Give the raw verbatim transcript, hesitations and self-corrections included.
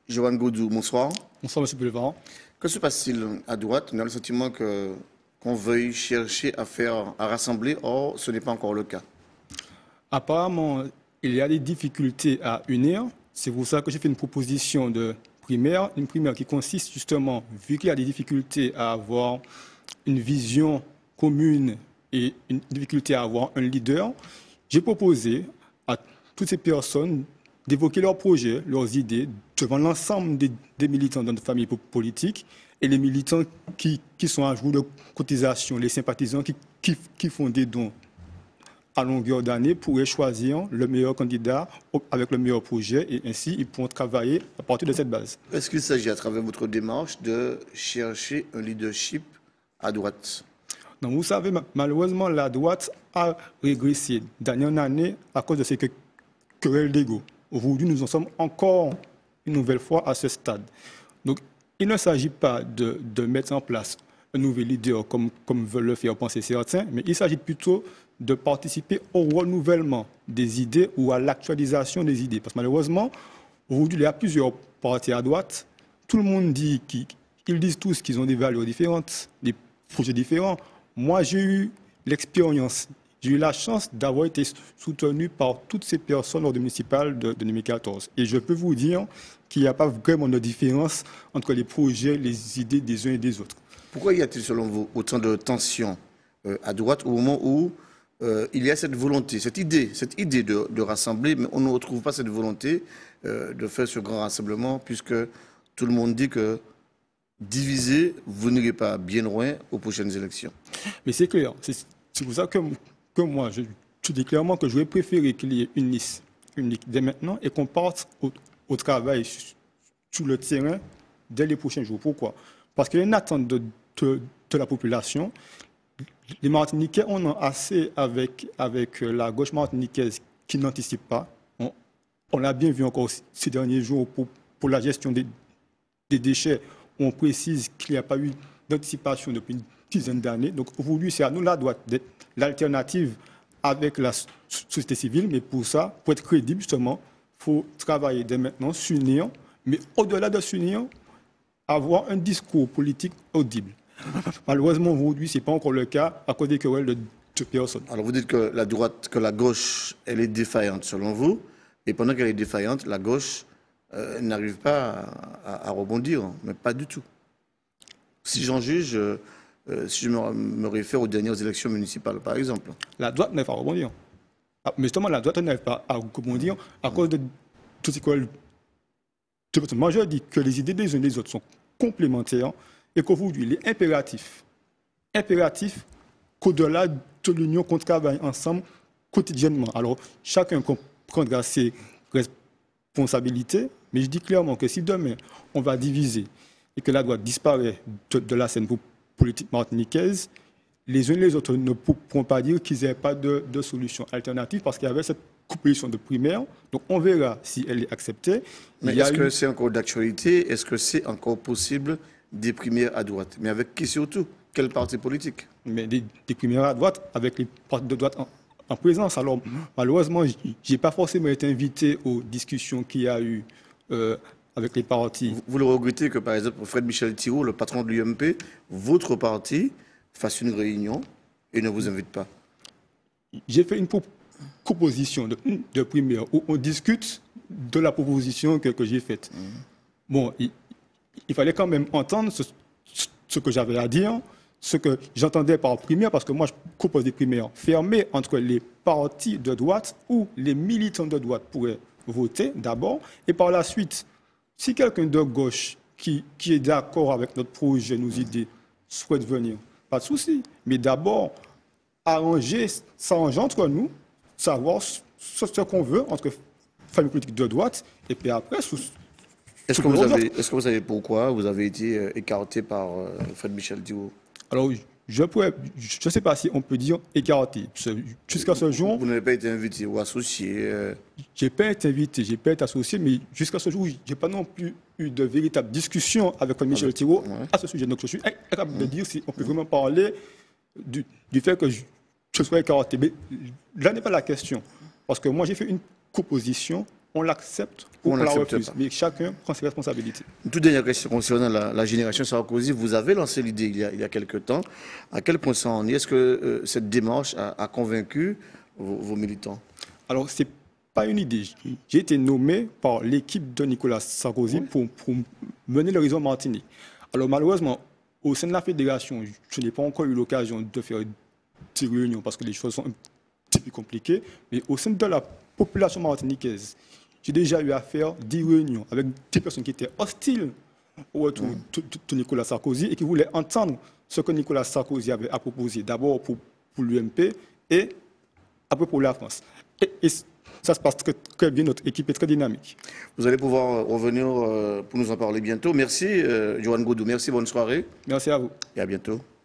Johan Godou, bonsoir. Bonsoir, M. Boulevard. Que se passe-t-il à droite? On a le sentiment que, qu'on veuille chercher à faire, à rassembler, or ce n'est pas encore le cas. Apparemment, il y a des difficultés à unir. C'est pour ça que j'ai fait une proposition de primaire, une primaire qui consiste justement, vu qu'il y a des difficultés à avoir une vision commune et une difficulté à avoir un leader, j'ai proposé à toutes ces personnes d'évoquer leurs projets, leurs idées devant l'ensemble des, des militants de notre famille politique et les militants qui, qui sont à jour de cotisation, les sympathisants qui, qui, qui font des dons à longueur d'année pourraient choisir le meilleur candidat avec le meilleur projet et ainsi ils pourront travailler à partir de cette base. Est-ce qu'il s'agit à travers votre démarche de chercher un leadership à droite? Donc, vous savez, malheureusement, la droite a régressé d'année en année à cause de ces querelles d'ego. Aujourd'hui, nous en sommes encore une nouvelle fois à ce stade. Donc, il ne s'agit pas de, de mettre en place un nouvel leader comme, comme veulent le faire penser certains, mais il s'agit plutôt de participer au renouvellement des idées ou à l'actualisation des idées. Parce que malheureusement, aujourd'hui, il y a plusieurs partis à droite. Tout le monde dit qu'ils ils disent tous qu'ils ont des valeurs différentes, des projets différents. Moi, j'ai eu l'expérience, j'ai eu la chance d'avoir été soutenu par toutes ces personnes lors des municipales de, de deux mille quatorze. Et je peux vous dire qu'il n'y a pas vraiment de différence entre les projets, les idées des uns et des autres. Pourquoi y a-t-il, selon vous, autant de tensions euh, à droite au moment où euh, il y a cette volonté, cette idée, cette idée de, de rassembler, mais on ne retrouve pas cette volonté euh, de faire ce grand rassemblement, puisque tout le monde dit que divisé, vous n'irez pas bien loin aux prochaines élections. Mais c'est clair, c'est pour ça que, que moi, je, je dis clairement que j'aurais préféré qu'il y ait une liste unique dès maintenant et qu'on parte au, au travail sur le terrain dès les prochains jours. Pourquoi? Parce qu'il y a une attente de, de, de la population. Les Martiniquais, on en a assez avec, avec la gauche martiniquaise qui n'anticipe pas. On, on l'a bien vu encore ces derniers jours pour, pour la gestion des, des déchets. On précise qu'il n'y a pas eu d'anticipation depuis une dizaine d'années. Donc aujourd'hui, c'est à nous la droite d'être l'alternative avec la société civile. Mais pour ça, pour être crédible, justement, il faut travailler dès maintenant, s'unir. Mais au-delà de s'unir, avoir un discours politique audible. Malheureusement, aujourd'hui, ce n'est pas encore le cas à cause des querelles de, de personnes. Alors vous dites que la droite, que la gauche, elle est défaillante selon vous. Et pendant qu'elle est défaillante, la gauche euh, n'arrive pas à, à rebondir, mais pas du tout. Si j'en juge, euh, si je me, me réfère aux dernières élections municipales, par exemple. La droite n'arrive pas à rebondir. Mais justement, la droite n'arrive pas à rebondir à cause de toutes ces querelles. Moi, je dis que les idées des uns et des autres sont complémentaires et qu'aujourd'hui, il est impératif, impératif qu'au-delà de l'union, qu'on travaille ensemble quotidiennement. Alors, chacun comprendra ses responsabilités, mais je dis clairement que si demain, on va diviser et que la droite disparaît de, de la scène politique martiniquaise, les uns et les autres ne pourront pas dire qu'ils n'aient pas de, de solution alternative parce qu'il y avait cette proposition de primaire. Donc on verra si elle est acceptée. Mais est-ce que c'est encore d'actualité? Est-ce que c'est encore possible des primaires à droite? Mais avec qui surtout? Quel parti politique? Mais des, des primaires à droite avec les partis de droite en, en présence. Alors malheureusement, je n'ai pas forcément été invité aux discussions qu'il y a eu euh, avec les partis. Vous, vous le regrettez que par exemple Fred Michel Thibault, le patron de l'U M P, votre parti, fasse une réunion et ne vous invite pas? J'ai fait une proposition. proposition de, de primaire où on discute de la proposition que, que j'ai faite. Mmh. Bon, il, il fallait quand même entendre ce, ce que j'avais à dire, ce que j'entendais par primaire, parce que moi je propose des primaires fermées entre les partis de droite où les militants de droite pourraient voter d'abord, et par la suite, si quelqu'un de gauche qui, qui est d'accord avec notre projet, nos idées, souhaite venir, pas de souci. Mais d'abord, arranger, s'arranger entre nous, savoir ce, ce qu'on veut entre famille politique de droite et puis après sous. Est-ce que, est-ce que vous savez pourquoi vous avez été euh, écarté par euh, Fred Michel Thibault? Alors je pourrais, je ne sais pas si on peut dire écarté. Jusqu'à ce jour. Vous n'avez pas été invité ou associé? Euh... Je n'ai pas été invité, je n'ai pas été associé, mais jusqu'à ce jour, je n'ai pas non plus eu de véritable discussion avec Fred Michel Thibault ouais. à ce sujet. Donc je suis incapable mmh. de dire si on peut vraiment parler du, du fait que je, je sois écarté. Mais là n'est pas la question. Parce que moi, j'ai fait une proposition, on l'accepte ou on, on la refuse. Pas. Mais chacun prend ses responsabilités. Une toute dernière question concernant la, la génération Sarkozy. Vous avez lancé l'idée il y a, il y a quelque temps. À quel point ça en est? Est-ce que euh, cette démarche a, a convaincu vos, vos militants? Alors, ce n'est pas une idée. J'ai été nommé par l'équipe de Nicolas Sarkozy oui. pour, pour mener le réseau Martinique. Alors, malheureusement, au sein de la fédération, je n'ai pas encore eu l'occasion de faire des réunions parce que les choses sont un petit peu compliquées. Mais au sein de la population martiniquaise, j'ai déjà eu à faire des réunions avec des personnes qui étaient hostiles au retour mmh. de, de Nicolas Sarkozy et qui voulaient entendre ce que Nicolas Sarkozy avait à proposer, d'abord pour, pour l'U M P et après pour la France. Et, et ça se passe très, très bien, notre équipe est très dynamique. Vous allez pouvoir revenir euh, pour nous en parler bientôt. Merci, euh, Johan Godou. Merci, bonne soirée. Merci à vous. Et à bientôt.